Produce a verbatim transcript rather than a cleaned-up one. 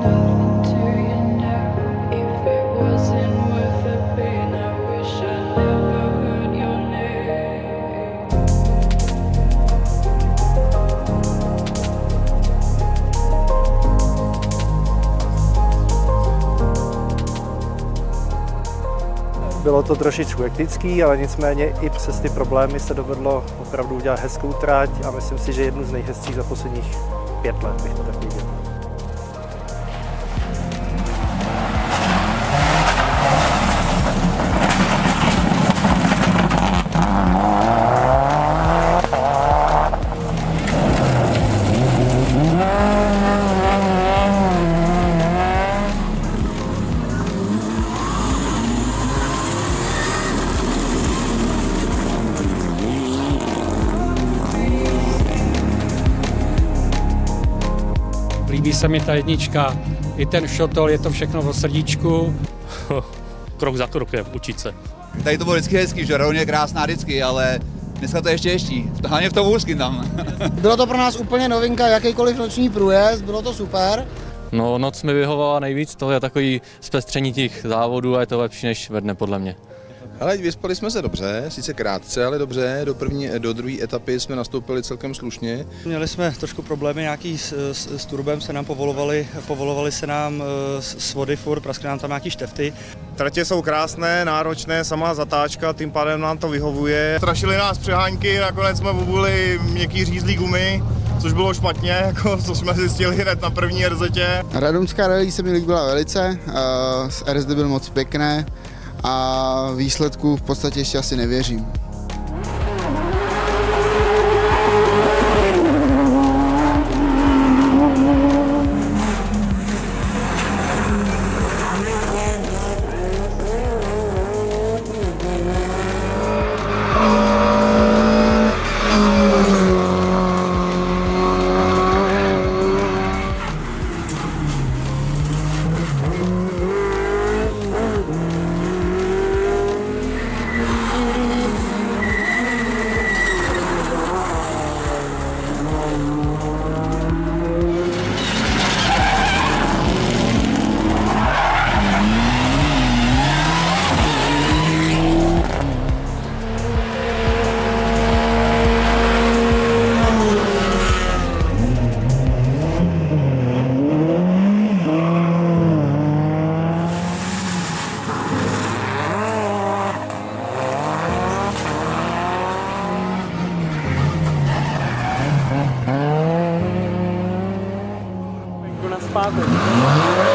Bylo to trošičku hektický, ale nicméně i přes ty problémy se dovedlo opravdu udělat hezkou trať a myslím si, že jednu z nejhezčích za posledních pět let bych to tak viděl. Líbí se mi ta jednička, i ten šotol, je to všechno o srdíčku. Krok za krokem, učit se. Tady to bylo vždycky hezký, že Roun je krásná vždycky, ale dneska to ještě ještě, hlavně v tom úzkým tam. Bylo to pro nás úplně novinka, jakýkoliv noční průjezd, bylo to super. No, noc mi vyhovovala nejvíc, to je takový zpestření těch závodů a je to lepší než ve dne podle mě. Ale vyspali jsme se dobře, sice krátce, ale dobře. Do první, do druhé etapy jsme nastoupili celkem slušně. Měli jsme trošku problémy nějaký s, s, s turbem, se nám povolovali, povolovali se nám s vody furt, praskly nám tam nějaký štefty. Tratě jsou krásné, náročné, samá zatáčka, tím pádem nám to vyhovuje. Strašily nás přehánky, nakonec jsme obuli měkký řízlý gumy, což bylo špatně, jako, co jsme zjistili hned na první er zetě. Radomská rally se mi líbila velice, z er es dé byl moc pěkné a výsledku v podstatě ještě asi nevěřím. Na zpátek.